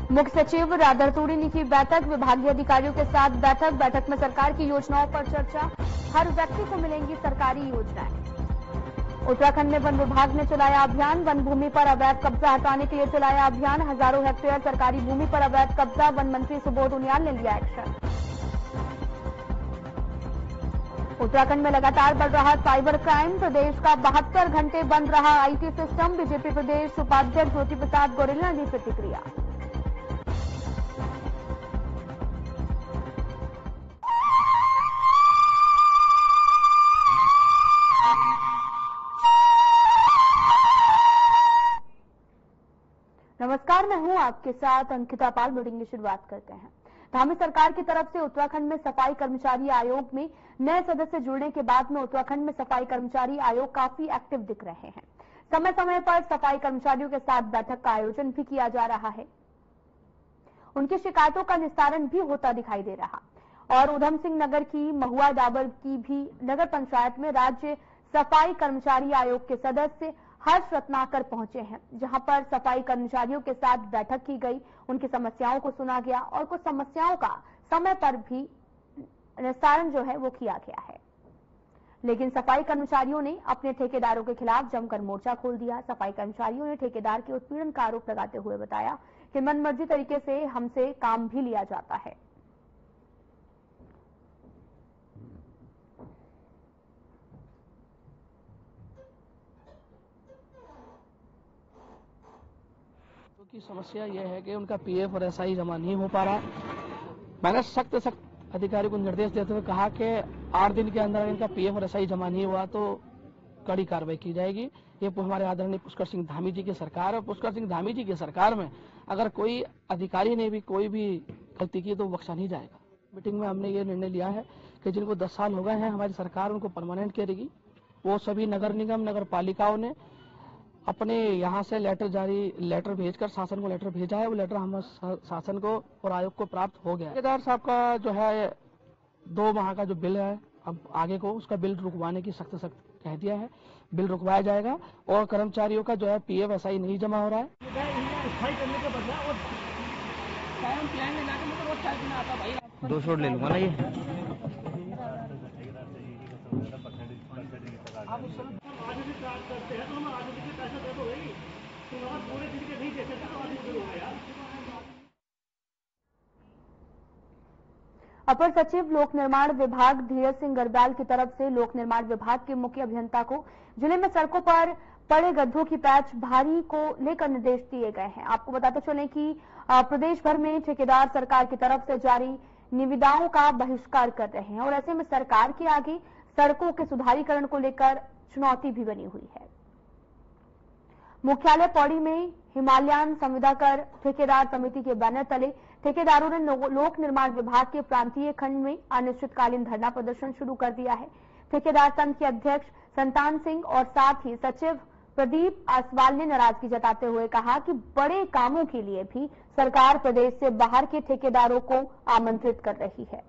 मुख्य सचिव राधा तूड़ी ने की बैठक, विभागीय अधिकारियों के साथ बैठक में सरकार की योजनाओं पर चर्चा। हर व्यक्ति को मिलेंगी सरकारी योजनाएं। उत्तराखंड में वन विभाग ने चलाया अभियान, वन भूमि पर अवैध कब्जा हटाने के लिए चलाया अभियान। हजारों हेक्टेयर सरकारी भूमि पर अवैध कब्जा, वन मंत्री सुबोध उनियाल ने लिया एक्शन। उत्तराखंड में लगातार बढ़ रहा साइबर क्राइम, प्रदेश का 72 घंटे बंद रहा आईटी सिस्टम। बीजेपी प्रदेश उपाध्यक्ष ज्योति प्रसाद गौरेला ने दी प्रतिक्रिया। नमस्कार, मैं हूं आपके साथ अंकिता पाल। बुलेटिन की शुरुआत करते हैं। धामी सरकार की तरफ से उत्तराखंड में सफाई कर्मचारी आयोग में नए सदस्य जुड़ने के बाद में उत्तराखंड में सफाई कर्मचारी आयोग काफी एक्टिव दिख रहे हैं। समय समय पर सफाई कर्मचारियों के साथ बैठक का आयोजन भी किया जा रहा है। उनकी शिकायतों का निस्तारण भी होता दिखाई दे रहा। और उधम सिंह नगर की महुआ डाबर की भी नगर पंचायत में राज्य सफाई कर्मचारी आयोग के सदस्य हर्ष रत्नाकर पहुंचे हैं, जहां पर सफाई कर्मचारियों के साथ बैठक की गई, उनकी समस्याओं को सुना गया और कुछ समस्याओं का समय पर भी निस्तारण जो है वो किया गया है। लेकिन सफाई कर्मचारियों ने अपने ठेकेदारों के खिलाफ जमकर मोर्चा खोल दिया। सफाई कर्मचारियों ने ठेकेदार के उत्पीड़न का आरोप लगाते हुए बताया कि मनमर्जी तरीके से हमसे काम भी लिया जाता है। की समस्या यह है कि उनका पीएफ और एसआई जमा नहीं हो पा रहा। मैंने सख्त अधिकारी को निर्देश देते हुए कहा कि 8 दिन के अंदर इनका पीएफ और एसआई जमा नहीं हुआ तो कड़ी कार्रवाई की जाएगी। ये हमारे आदरणीय पुष्कर सिंह धामी जी की सरकार है। पुष्कर सिंह धामी जी की सरकार में अगर कोई अधिकारी ने भी कोई भी गलती की तो बख्शा नहीं जाएगा। मीटिंग में हमने ये निर्णय लिया है कि जिनको 10 साल हो गए हैं हमारी सरकार उनको परमानेंट करेगी। वो सभी नगर निगम नगर पालिकाओं ने अपने यहाँ से लेटर भेजकर शासन को लेटर भेजा है। वो लेटर हम शासन को और आयोग को प्राप्त हो गया है। ठेकेदार साहब का जो है 2 माह का जो बिल है, अब आगे को उसका बिल रुकवाने की सख्त कह दिया है। बिल रुकवाया जाएगा और कर्मचारियों का जो है पीएफ एसआई नहीं जमा हो रहा है। दो शॉट ले लूंगा ना ये। आज भी कार्य करते हैं तो हम आज भी पैसा दे दो भाई, तो अगर पूरे दिन के नहीं दे सकते तो आज भी होगा यार। अपर सचिव लोक निर्माण विभाग धीरज सिंह गरब्याल की तरफ से लोक निर्माण विभाग के मुख्य अभियंता को जिले में सड़कों पर पड़े गड्ढों की पैच भारी को लेकर निर्देश दिए गए हैं। आपको बताते चलें कि प्रदेश भर में ठेकेदार सरकार की तरफ से जारी निविदाओं का बहिष्कार कर रहे हैं और ऐसे में सरकार के आगे सड़कों के सुधारीकरण को लेकर चुनौती भी बनी हुई है। मुख्यालय पौड़ी में हिमालयन संविदाकर ठेकेदार समिति के बैनर तले ठेकेदारों ने लोक निर्माण विभाग के प्रांतीय खंड में अनिश्चितकालीन धरना प्रदर्शन शुरू कर दिया है। ठेकेदार संघ के अध्यक्ष संतान सिंह और साथ ही सचिव प्रदीप आसवाल ने नाराजगी जताते हुए कहा कि बड़े कामों के लिए भी सरकार प्रदेश से बाहर के ठेकेदारों को आमंत्रित कर रही है।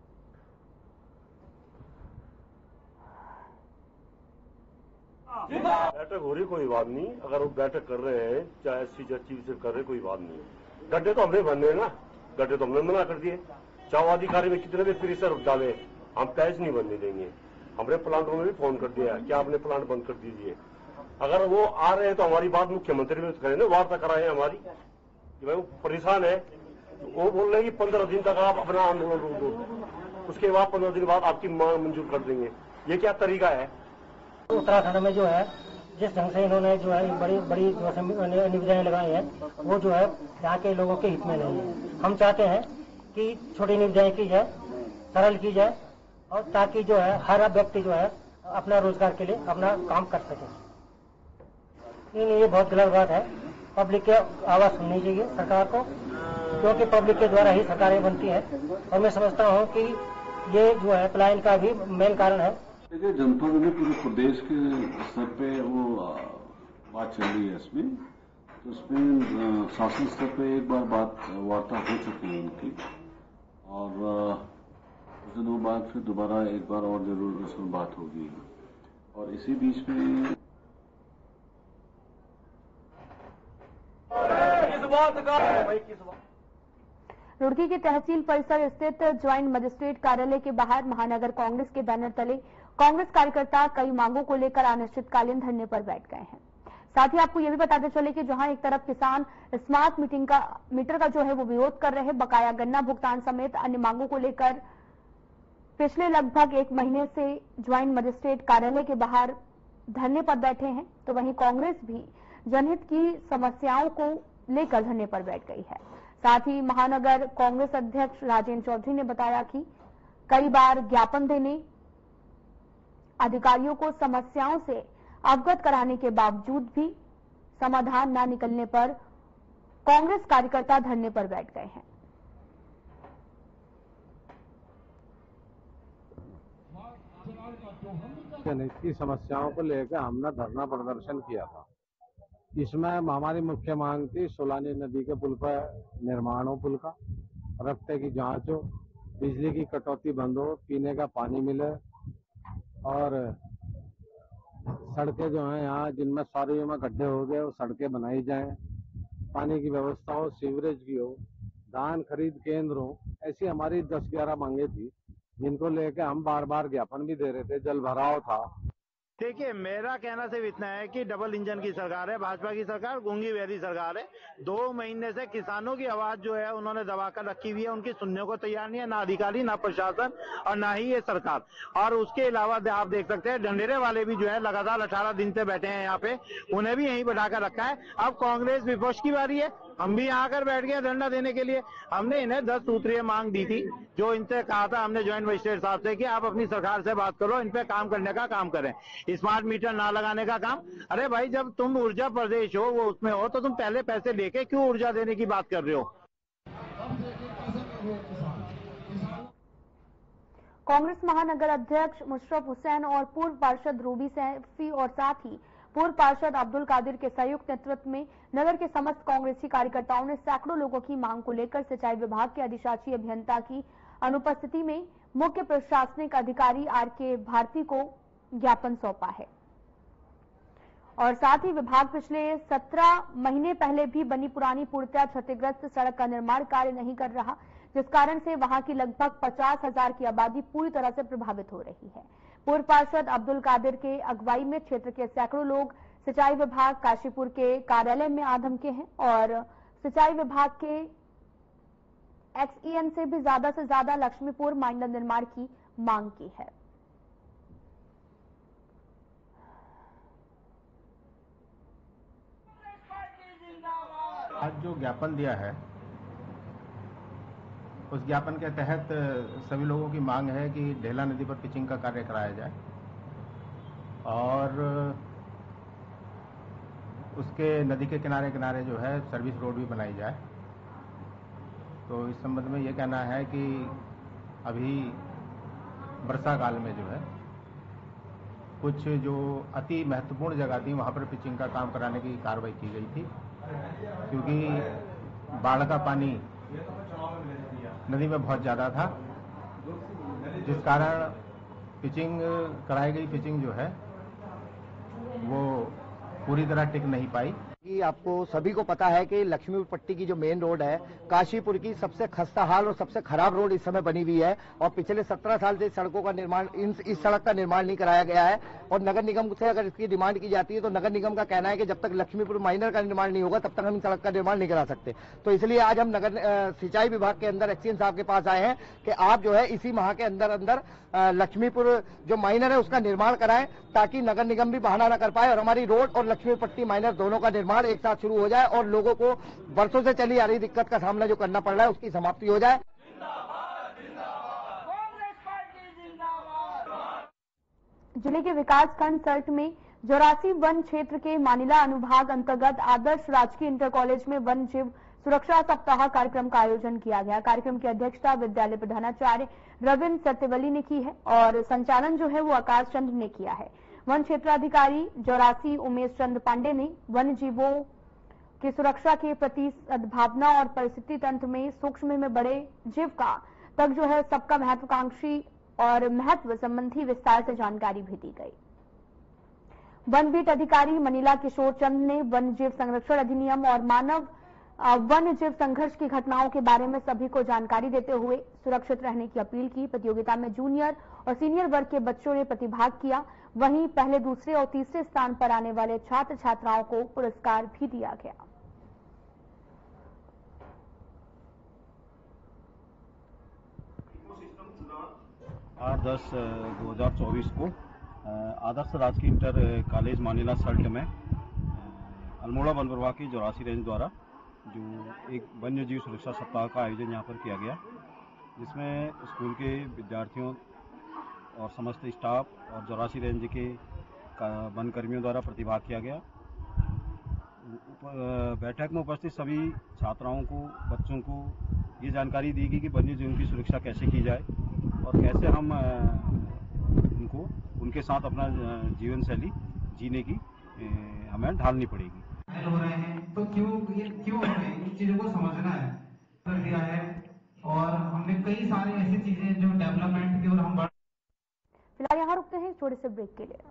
बैठक हो रही कोई बात नहीं, अगर वो बैठक कर रहे हैं चाहे चीफ से कर रहे कोई बात नहीं। गड्ढे तो हमने बनने हैं ना, गड्ढे तो हमने मना कर दिए। चाहे अधिकारी में कितने भी प्रेशर डाले हम पैच नहीं बनने देंगे। हमने प्लांटों में भी फोन कर दिया कि आपने प्लांट बंद कर दीजिए। अगर वो आ रहे हैं तो हमारी बात मुख्यमंत्री में करें ना, वार्ता कराए हमारी कि भाई वो परेशान है। तो वो बोल रहे हैं कि 15 दिन तक आप अपना आंदोलन रोक दो, उसके बाद 15 दिन बाद आपकी मांग मंजूर कर देंगे। ये क्या तरीका है? उत्तराखंड में जो है जिस ढंग से इन्होंने जो है बड़ी बड़ी निविदाएं लगाई हैं वो जो है यहाँ के लोगों के हित में नहीं है। हम चाहते हैं कि छोटी निविदाएं की जाए, सरल की जाए और ताकि जो है हर व्यक्ति जो है अपना रोजगार के लिए अपना काम कर सके। ये बहुत गलत बात है। पब्लिक के आवाज सुननी चाहिए सरकार को, क्योंकि पब्लिक के द्वारा ही सरकारें बनती हैं। और मैं समझता हूँ कि ये जो है पलायन का भी मेन कारण है। देखिए, जनपद में पूरे प्रदेश के स्तर पे वो बात चल रही है इसमें, तो उसमें शासन स्तर पे एक बार वार्ता हो चुकी है उनकी और कुछ दिनों बाद फिर दोबारा एक बार और जरूर उसमें बात होगी। और इसी बीच में बात का रुड़की के तहसील परिसर स्थित ज्वाइंट मजिस्ट्रेट कार्यालय के बाहर महानगर कांग्रेस के बैनर तले कांग्रेस कार्यकर्ता कई मांगों को लेकर अनिश्चितकालीन धरने पर बैठ गए हैं। साथ ही आपको यह भी बताते चले कि जहां एक तरफ किसान स्मार्ट मीटर का जो है वो विरोध कर रहे हैं, बकाया गन्ना भुगतान समेत अन्य मांगों को लेकर पिछले लगभग 1 महीने से ज्वाइंट मजिस्ट्रेट कार्यालय के बाहर धरने पर बैठे हैं, तो वहीं कांग्रेस भी जनहित की समस्याओं को लेकर धरने पर बैठ गई है। साथ ही महानगर कांग्रेस अध्यक्ष राजेंद्र चौधरी ने बताया कि कई बार ज्ञापन देने, अधिकारियों को समस्याओं से अवगत कराने के बावजूद भी समाधान न निकलने पर कांग्रेस कार्यकर्ता धरने पर बैठ गए हैं। जनहित की समस्याओं को लेकर हमने धरना प्रदर्शन किया था। इसमें हमारी मुख्य मांग थी सोलानी नदी के पुल पर निर्माण हो, पुल का रफ्ते की जांच हो, बिजली की कटौती बंद हो, पीने का पानी मिले और सड़कें जो हैं यहाँ जिनमें सारियों में गड्ढे हो गए वो सड़कें बनाई जाएं, पानी की व्यवस्था हो, सीवरेज की हो, धान खरीद केंद्र हो। ऐसी हमारी 10-11 मांगे थी जिनको लेकर हम बार बार ज्ञापन भी दे रहे थे। जल भराव था। देखिए, मेरा कहना सिर्फ इतना है कि डबल इंजन की सरकार है, भाजपा की सरकार, गूंगी बहरी सरकार है। 2 महीने से किसानों की आवाज जो है उन्होंने दबाकर रखी हुई है, उनकी सुनने को तैयार नहीं है, ना अधिकारी, ना प्रशासन और ना ही ये सरकार। और उसके अलावा आप देख सकते हैं डंडेरे वाले भी जो है लगातार 18 दिन से बैठे हैं यहाँ पे, उन्हें भी यहीं बैठाकर रखा है। अब कांग्रेस विपक्ष की बारी है, हम भी यहाँ आकर बैठ गए धरना देने के लिए। हमने इन्हें 10 सूत्रीय मांग दी थी, जो इनसे कहा था हमने ज्वाइंट मजिस्ट्रेट साहब से कि आप अपनी सरकार से बात करो, इन पे काम करने का काम करें, स्मार्ट मीटर ना लगाने का काम। अरे भाई, जब तुम ऊर्जा प्रदेश हो, वो उसमें हो, तो तुम पहले पैसे लेके क्यों ऊर्जा देने की बात कर रहे हो? कांग्रेस महानगर अध्यक्ष मुशर्रफ हुसैन और पूर्व पार्षद रूबी सैफी और साथ ही पूर्व पार्षद अब्दुल कादिर के संयुक्त नेतृत्व में नगर के समस्त कांग्रेसी कार्यकर्ताओं ने सैकड़ों लोगों की मांग को लेकर सिंचाई विभाग के अधिशासी अभियंता की अनुपस्थिति में मुख्य प्रशासनिक अधिकारी आर.के. भारती को ज्ञापन सौंपा है। और साथ ही विभाग पिछले 17 महीने पहले भी बनी पुरानी पूर्णतः क्षतिग्रस्त सड़क का निर्माण कार्य नहीं कर रहा, जिस कारण से वहां की लगभग 50,000 की आबादी पूरी तरह से प्रभावित हो रही है। पूर्व पार्षद अब्दुल कादिर के अगुवाई में क्षेत्र के सैकड़ों लोग सिंचाई विभाग काशीपुर के कार्यालय में आ धमके हैं और सिंचाई विभाग के XEN से भी ज्यादा से ज्यादा लक्ष्मीपुर माइनर निर्माण की मांग की है। आज जो ज्ञापन दिया है उस ज्ञापन के तहत सभी लोगों की मांग है कि ढेला नदी पर पिचिंग का कार्य कराया जाए और उसके नदी के किनारे किनारे जो है सर्विस रोड भी बनाई जाए। तो इस संबंध में ये कहना है कि अभी वर्षा काल में जो है कुछ जो अति महत्वपूर्ण जगह थी वहाँ पर पिचिंग का काम कराने की कार्रवाई की गई थी, क्योंकि बाढ़ का पानी नदी में बहुत ज़्यादा था, जिस कारण पिचिंग कराई गई पिचिंग जो है वो पूरी तरह टिक नहीं पाई। कि आपको सभी को पता है कि लक्ष्मीपुर पट्टी की जो मेन रोड है काशीपुर की सबसे खस्ता हाल और सबसे खराब रोड इस समय बनी हुई है और पिछले 17 साल से सड़कों का निर्माण इस सड़क का निर्माण नहीं कराया गया है। और नगर निगम से अगर इसकी डिमांड की जाती है तो नगर निगम का कहना है कि जब तक लक्ष्मीपुर माइनर का निर्माण नहीं होगा तब तक हम इस सड़क का निर्माण नहीं करा सकते। तो इसलिए आज हम नगर सिंचाई विभाग के अंदर XEN साहब के पास आए हैं कि आप जो है इसी माह के अंदर अंदर लक्ष्मीपुर जो माइनर है उसका निर्माण कराएं ताकि नगर निगम भी बहाना न कर पाए और हमारी रोड और लक्ष्मीपुर पट्टी माइनर दोनों का निर्माण एक साथ शुरू हो जाए और लोगों को वर्षों से चली आ रही दिक्कत का सामना जो करना पड़ रहा है उसकी समाप्ति हो जाए। जिले के विकास खंड सर्ट में जोरासी वन क्षेत्र के मानिला अनुभाग अंतर्गत आदर्श राजकीय इंटर कॉलेज में वन जीव सुरक्षा सप्ताह कार्यक्रम का आयोजन किया गया। कार्यक्रम की अध्यक्षता विद्यालय प्रधानाचार्य रविंद्र सत्यवली ने की है और संचालन जो है वो आकाश चंद्र ने किया है। वन क्षेत्राधिकारी जोरासी उमेश चंद्र पांडे ने वन जीवों की सुरक्षा के प्रति सद्भावना और परिस्थिति तंत्र में सूक्ष्म में बड़े जीव का तक जो है सबका महत्वाकांक्षी और महत्व संबंधी विस्तार से जानकारी भी दी गई। वन बीट अधिकारी मनीला किशोर चंद ने वन जीव संरक्षण अधिनियम और मानव वन्य जीव संघर्ष की घटनाओं के बारे में सभी को जानकारी देते हुए सुरक्षित रहने की अपील की। प्रतियोगिता में जूनियर और सीनियर वर्ग के बच्चों ने प्रतिभाग किया। वहीं पहले, दूसरे और तीसरे स्थान पर आने वाले छात्र छात्राओं को पुरस्कार भी दिया गया। 8/10/2024 को आदर्श राजकीय इंटर कॉलेज मानीला सल्ट में अल्मोड़ा वन विभाग की 84 रेंज द्वारा जो एक वन्य जीव सुरक्षा सप्ताह का आयोजन यहाँ पर किया गया, जिसमें स्कूल के विद्यार्थियों और समस्त स्टाफ और 84 रेंज के वन कर्मियों द्वारा प्रतिभाग किया गया। बैठक में उपस्थित सभी छात्राओं को, बच्चों को ये जानकारी दी गई कि वन्य जीवों की सुरक्षा कैसे की जाए और कैसे हम उनको उनके साथ अपना जीवन शैली जीने की हमें ढालनी पड़ेगी। हो रहे हैं तो क्यों हमें इन चीजों को समझना है कर दिया है और हमने कई सारी ऐसी चीजें जो डेवलपमेंट की ओर हम फिलहाल यहाँ रुकते हैं छोटे से ब्रेक के लिए।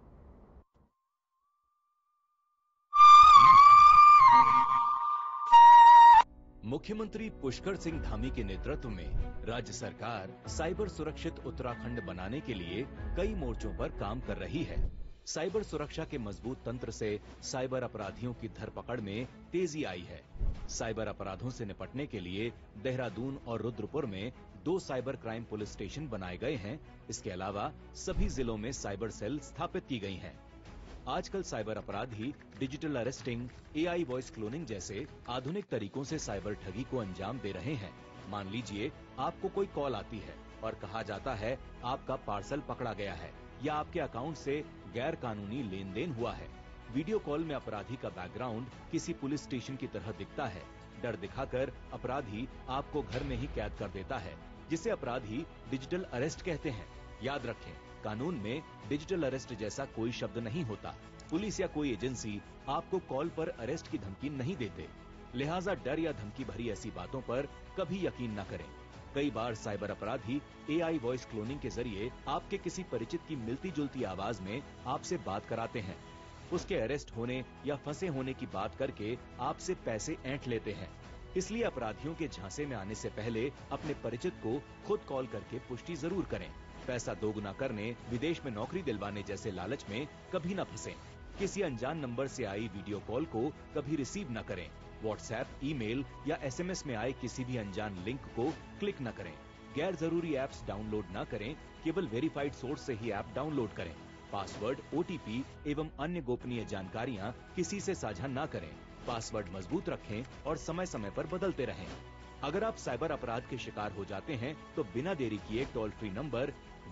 मुख्यमंत्री पुष्कर सिंह धामी के नेतृत्व में राज्य सरकार साइबर सुरक्षित उत्तराखंड बनाने के लिए कई मोर्चों पर काम कर रही है। साइबर सुरक्षा के मजबूत तंत्र से साइबर अपराधियों की धरपकड़ में तेजी आई है। साइबर अपराधों से निपटने के लिए देहरादून और रुद्रपुर में 2 साइबर क्राइम पुलिस स्टेशन बनाए गए हैं। इसके अलावा सभी जिलों में साइबर सेल स्थापित की गई हैं। आजकल साइबर अपराधी digital arresting, AI voice cloning जैसे आधुनिक तरीकों से साइबर ठगी को अंजाम दे रहे हैं। मान लीजिए आपको कोई कॉल आती है और कहा जाता है आपका पार्सल पकड़ा गया है या आपके अकाउंट से गैर कानूनी लेन देन हुआ है। वीडियो कॉल में अपराधी का बैकग्राउंड किसी पुलिस स्टेशन की तरह दिखता है। डर दिखाकर अपराधी आपको घर में ही कैद कर देता है, जिसे अपराधी डिजिटल अरेस्ट कहते हैं। याद रखें, कानून में डिजिटल अरेस्ट जैसा कोई शब्द नहीं होता। पुलिस या कोई एजेंसी आपको कॉल पर अरेस्ट की धमकी नहीं देते, लिहाजा डर या धमकी भरी ऐसी बातों पर कभी यकीन न करें। कई बार साइबर अपराधी AI वॉइस क्लोनिंग के जरिए आपके किसी परिचित की मिलती जुलती आवाज में आपसे बात कराते हैं। उसके अरेस्ट होने या फंसे होने की बात करके आपसे पैसे ऐंठ लेते हैं। इसलिए अपराधियों के झांसे में आने से पहले अपने परिचित को खुद कॉल करके पुष्टि जरूर करें। पैसा दोगुना करने, विदेश में नौकरी दिलवाने जैसे लालच में कभी न फंसें। किसी अनजान नंबर से आई वीडियो कॉल को कभी रिसीव न करें। व्हाट्सएप, ईमेल या SMS में आए किसी भी अनजान लिंक को क्लिक न करें। गैर जरूरी ऐप्स डाउनलोड न करें, केवल वेरीफाइड सोर्स से ही ऐप डाउनलोड करें। पासवर्ड, OTP एवं अन्य गोपनीय जानकारियां किसी से साझा न करें। पासवर्ड मजबूत रखें और समय समय पर बदलते रहें। अगर आप साइबर अपराध के शिकार हो जाते हैं तो बिना देरी किए टोल फ्री नंबर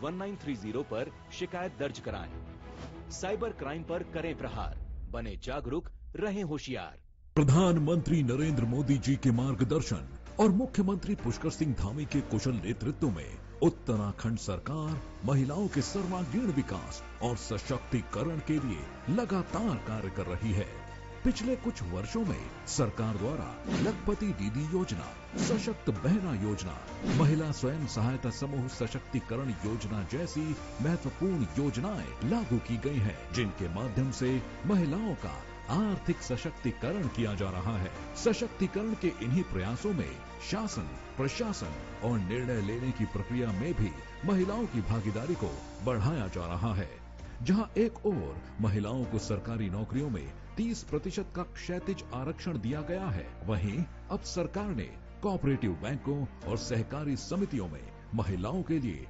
1930 पर शिकायत दर्ज कराएं। साइबर क्राइम पर करें प्रहार, बने जागरूक, रहें होशियार। प्रधानमंत्री नरेंद्र मोदी जी के मार्गदर्शन और मुख्यमंत्री पुष्कर सिंह धामी के कुशल नेतृत्व में उत्तराखंड सरकार महिलाओं के सर्वांगीण विकास और सशक्तिकरण के लिए लगातार कार्य कर रही है। पिछले कुछ वर्षों में सरकार द्वारा लखपति दीदी योजना, सशक्त बहना योजना, महिला स्वयं सहायता समूह सशक्तिकरण योजना जैसी महत्वपूर्ण योजनाएं लागू की गई हैं, जिनके माध्यम से महिलाओं का आर्थिक सशक्तिकरण किया जा रहा है। सशक्तिकरण के इन्हीं प्रयासों में शासन, प्रशासन और निर्णय लेने की प्रक्रिया में भी महिलाओं की भागीदारी को बढ़ाया जा रहा है। जहां एक ओर महिलाओं को सरकारी नौकरियों में 30% का क्षैतिज आरक्षण दिया गया है, वहीं अब सरकार ने कोऑपरेटिव बैंकों और सहकारी समितियों में महिलाओं के लिए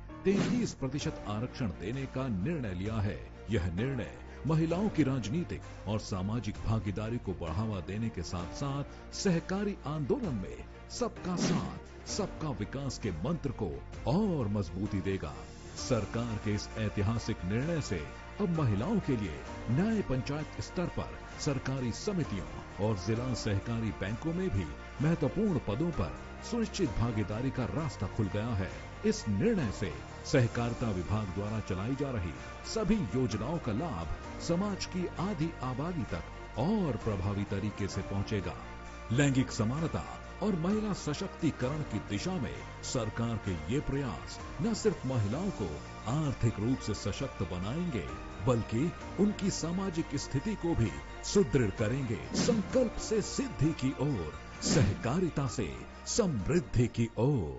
33% आरक्षण देने का निर्णय लिया है। यह निर्णय महिलाओं की राजनीतिक और सामाजिक भागीदारी को बढ़ावा देने के साथ साथ सहकारी आंदोलन में सबका साथ, सबका विकास के मंत्र को और मजबूती देगा। सरकार के इस ऐतिहासिक निर्णय से अब महिलाओं के लिए न्याय पंचायत स्तर पर सरकारी समितियों और जिला सहकारी बैंकों में भी महत्वपूर्ण पदों पर सुनिश्चित भागीदारी का रास्ता खुल गया है। इस निर्णय से सहकारिता विभाग द्वारा चलाई जा रही सभी योजनाओं का लाभ समाज की आधी आबादी तक और प्रभावी तरीके से पहुंचेगा। लैंगिक समानता और महिला सशक्तिकरण की दिशा में सरकार के ये प्रयास न सिर्फ महिलाओं को आर्थिक रूप से सशक्त बनाएंगे, बल्कि उनकी सामाजिक स्थिति को भी सुदृढ़ करेंगे। संकल्प से सिद्धि की ओर, सहकारिता से समृद्धि की ओर।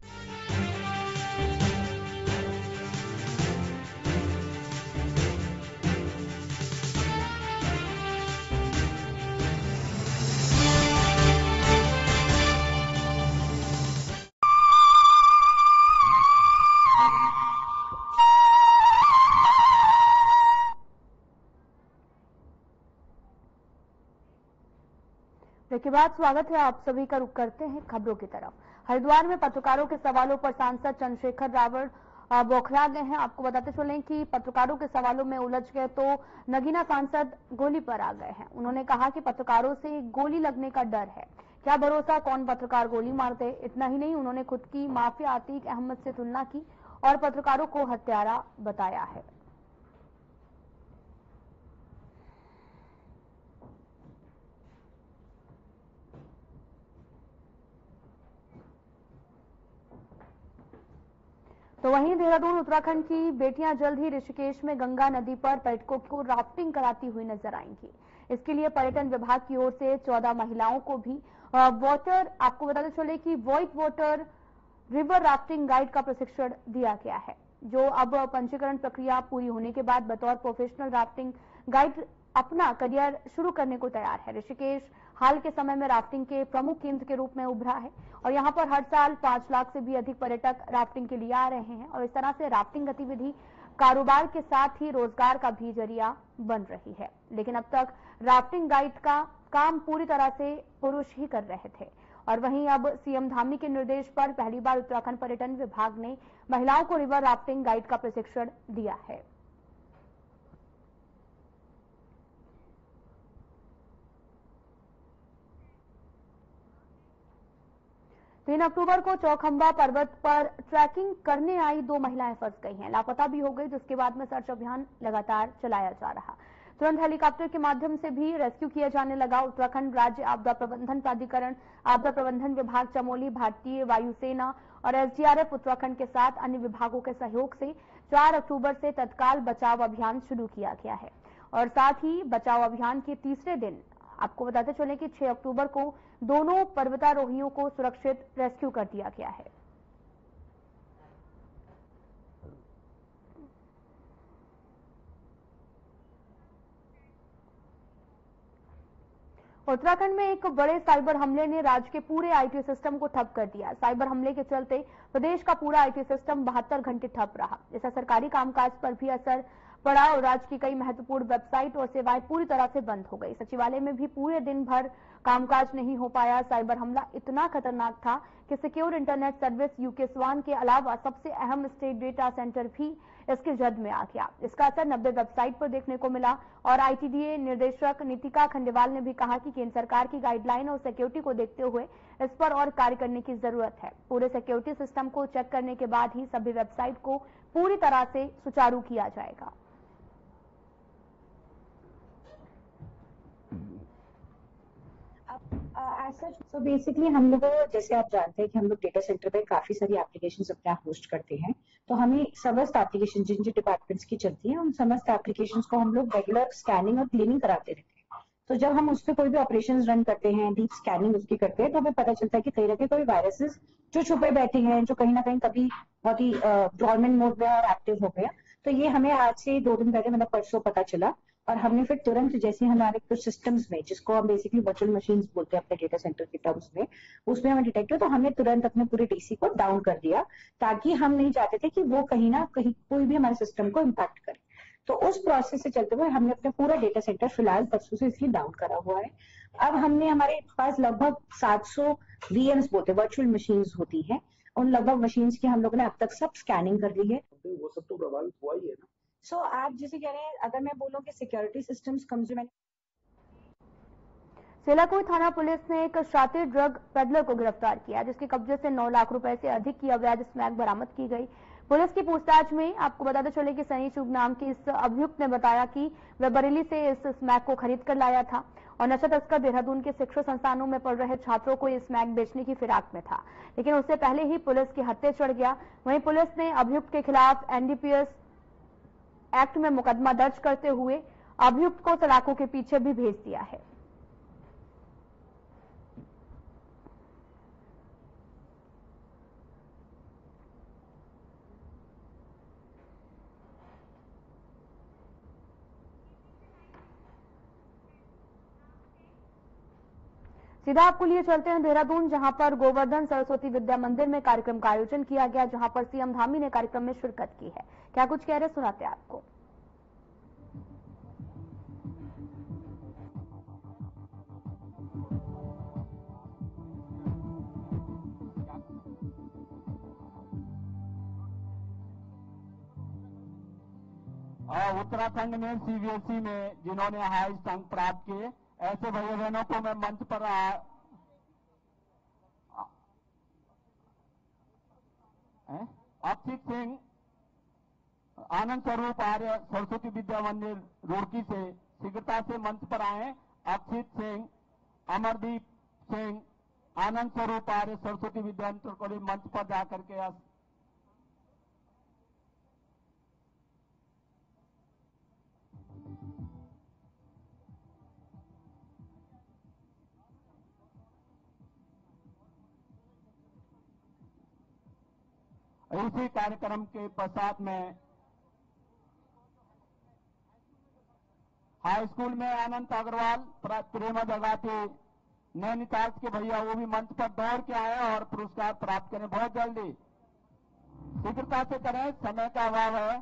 के बाद स्वागत है आप सभी का। रुख करते हैं खबरों की तरफ। हरिद्वार में पत्रकारों के सवालों पर सांसद चंद्रशेखर रावण बौखला गए हैं। आपको बताते चलें कि पत्रकारों के सवालों में उलझ गए तो नगीना सांसद गोली पर आ गए हैं। उन्होंने कहा कि पत्रकारों से गोली लगने का डर है, क्या भरोसा कौन पत्रकार गोली मारते। इतना ही नहीं, उन्होंने खुद की माफिया आतिक अहमद से तुलना की और पत्रकारों को हत्यारा बताया है। तो वहीं देहरादून उत्तराखंड की बेटियां जल्द ही ऋषिकेश में गंगा नदी पर पर्यटकों को राफ्टिंग कराती हुई नजर आएंगी। इसके लिए पर्यटन विभाग की ओर से 14 महिलाओं को भी आपको बताते चले कि white water river rafting guide का प्रशिक्षण दिया गया है, जो अब पंजीकरण प्रक्रिया पूरी होने के बाद बतौर प्रोफेशनल राफ्टिंग गाइड अपना करियर शुरू करने को तैयार है। ऋषिकेश हाल के समय में राफ्टिंग के प्रमुख केंद्र के रूप में उभरा है और यहाँ पर हर साल 5 लाख से भी अधिक पर्यटक राफ्टिंग के लिए आ रहे हैं और इस तरह से राफ्टिंग गतिविधि कारोबार के साथ ही रोजगार का भी जरिया बन रही है। लेकिन अब तक राफ्टिंग गाइड का काम पूरी तरह से पुरुष ही कर रहे थे और वहीं अब सीएम धामी के निर्देश पर पहली बार उत्तराखंड पर्यटन विभाग ने महिलाओं को रिवर राफ्टिंग गाइड का प्रशिक्षण दिया है। 3 अक्टूबर को चौखंबा पर्वत पर ट्रैकिंग करने आई 2 महिलाएं फंस गई हैं, लापता भी हो गई, जिसके बाद में सर्च अभियान लगातार चलाया जा रहा। तुरंत हेलीकॉप्टर के माध्यम से भी रेस्क्यू किया जाने लगा। उत्तराखंड राज्य आपदा प्रबंधन प्राधिकरण, आपदा प्रबंधन विभाग चमोली, भारतीय वायुसेना और एसडीआरएफ उत्तराखंड के साथ अन्य विभागों के सहयोग से 4 अक्टूबर से तत्काल बचाव अभियान शुरू किया गया है और साथ ही बचाव अभियान के तीसरे दिन आपको बताते चले कि 6 अक्टूबर को दोनों पर्वतारोहियों को सुरक्षित रेस्क्यू कर दिया गया है। उत्तराखंड में एक बड़े साइबर हमले ने राज्य के पूरे आईटी सिस्टम को ठप कर दिया। साइबर हमले के चलते प्रदेश का पूरा आईटी सिस्टम 72 घंटे ठप रहा। इसका सरकारी कामकाज पर भी असर पड़ा और राज्य की कई महत्वपूर्ण वेबसाइट और सेवाएं पूरी तरह से बंद हो गई। सचिवालय में भी पूरे दिन भर कामकाज नहीं हो पाया। साइबर हमला इतना खतरनाक था कि सिक्योर इंटरनेट सर्विस यूके स्वान के अलावा सबसे अहम स्टेट डेटा सेंटर भी इसके जद में आ गया। इसका असर 90 वेबसाइट पर देखने को मिला और आईटीडीए निर्देशक नीतिका खंडेवाल ने भी कहा कि केंद्र सरकार की गाइडलाइन और सिक्योरिटी को देखते हुए इस पर और कार्य करने की जरूरत है। पूरे सिक्योरिटी सिस्टम को चेक करने के बाद ही सभी वेबसाइट को पूरी तरह से सुचारू किया जाएगा। तो बेसिकली हम लोग, जैसे आप जानते हैं कि हम लोग डेटा सेंटर पे काफी सारी एप्लीकेशंस अपने होस्ट करते हैं, तो हमें समस्त एप्लीकेशन जिन जिन डिपार्टमेंट्स की चलती है उन समस्त एप्लीकेशंस को हम लोग रेगुलर स्कैनिंग और क्लीनिंग कराते रहते हैं। तो जब हम उस पर कोई भी ऑपरेशंस रन करते हैं, डीप स्कैनिंग उसकी करते हैं, तो हमें पता चलता है कि कहीं ना कहीं कोई वायरसेस जो छुपे बैठे हैं, जो कहीं ना कहीं कभी बहुत ही डॉर्मेंट मोड में और एक्टिव हो गया। तो ये हमें आज से 2 दिन पहले मतलब परसों पता चला और हमने फिर तुरंत जैसे हमारे कुछ सिस्टम्स में, जिसको हम बेसिकली वर्चुअल मशीन्स बोलते हैं अपने डेटा सेंटर के टर्म्स में, उसमें हमें डिटेक्ट किया, तो हमने तुरंत अपने पूरे डीसी को डाउन कर दिया ताकि हम नहीं चाहते थे कि वो कहीं ना कहीं कोई भी हमारे सिस्टम को इम्पैक्ट करे। तो उस प्रोसेस से चलते हुए हमने अपना पूरा डेटा सेंटर फिलहाल परसों से इसलिए डाउन करा हुआ है। अब हमने हमारे पास लगभग 700 वीएम्स बोलते वर्चुअल मशीन्स होती है, उन लगभग मशीन्स की हम लोगों ने अब तक सब स्कैनिंग कर ली है। वो सब तो प्रभावित हुआ ही है ना। सो आप जैसे कह रहे हैं, अगर मैं बोलूं कि सिक्योरिटी सिस्टम्स कमजोर। सेलाकुई थाना पुलिस ने एक शातिर ड्रग पेडलर को गिरफ्तार किया, जिसके कब्जे से 9 लाख रुपए से अधिक की अवैध स्मैक बरामद की गई। पुलिस की पूछताछ में आपको बताते चले कि सनी चुग नाम के इस अभियुक्त ने बताया कि वह बरेली से इस स्मैक को खरीद कर लाया था और नशा तस्कर देहरादून के शिक्षा संस्थानों में पढ़ रहे छात्रों को इस स्मैक बेचने की फिराक में था, लेकिन उससे पहले ही पुलिस के हत्थे चढ़ गया। वहीं पुलिस ने अभियुक्त के खिलाफ एनडीपीएस एक्ट में मुकदमा दर्ज करते हुए अभियुक्त को सलाखों के पीछे भी भेज दिया है। सीधा आपको लिए चलते हैं देहरादून, जहां पर गोवर्धन सरस्वती विद्या मंदिर में कार्यक्रम का आयोजन किया गया, जहां पर सीएम धामी ने कार्यक्रम में शिरकत की है। क्या कुछ कह रहे सुनाते हैं आपको। उत्तराखंड में सीबीएसई में जिन्होंने हाईएस्ट अंक प्राप्त किए, ऐसे भाई बहनों को मैं मंच पर अक्षित सिंह, आनंद स्वरूप आर्य सरस्वती विद्या मंदिर रुड़की से शीघ्रता से मंच पर आए। अक्षित सिंह, अमरदीप सिंह, आनंद स्वरूप आर्य सरस्वती विद्या इंटर कॉलेज मंच पर जाकर के इसी कार्यक्रम के पश्चात में हाई स्कूल में अनंत अग्रवाल, प्रेमा जगाती, नैनीताल के भैया वो भी मंच पर दौड़ के आए और पुरस्कार प्राप्त करें। बहुत जल्दी शीघ्रता से करें, समय का अभाव है।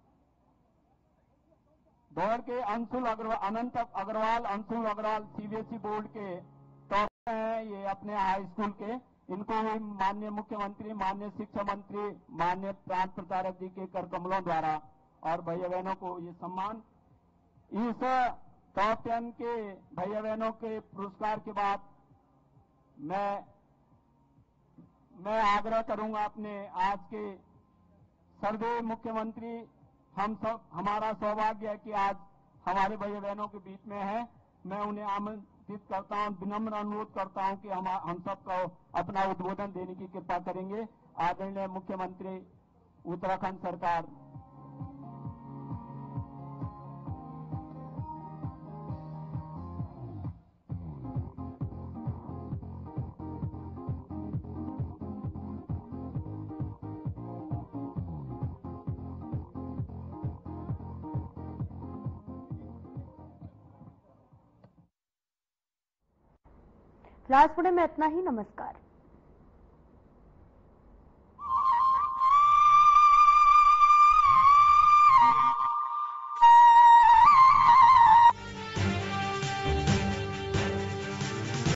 दौड़ के अंशुल अग्रवाल, अनंत अग्रवाल, अंशुल अग्रवाल सीबीएसई बोर्ड के टॉपर हैं ये अपने हाई स्कूल के। इनको भी माननीय मुख्यमंत्री, माननीय शिक्षा मंत्री, माननीय प्रांत प्रचारक जी के कर कमलों द्वारा और भैया बहनों को ये सम्मान, इस टॉप 10 के भैया बहनों के पुरस्कार के बाद मैं आग्रह करूंगा अपने आज के सर्वदेव मुख्यमंत्री, हम सब, हमारा सौभाग्य है कि आज हमारे भैया बहनों के बीच में है। मैं उन्हें आमंत्रित करता हूं, विनम्र अनुरोध करता हूं कि हम सबको अपना उद्बोधन देने की कृपा करेंगे। आदरणीय मुख्यमंत्री उत्तराखंड सरकार। फिलहाल पुणे में इतना ही। नमस्कार।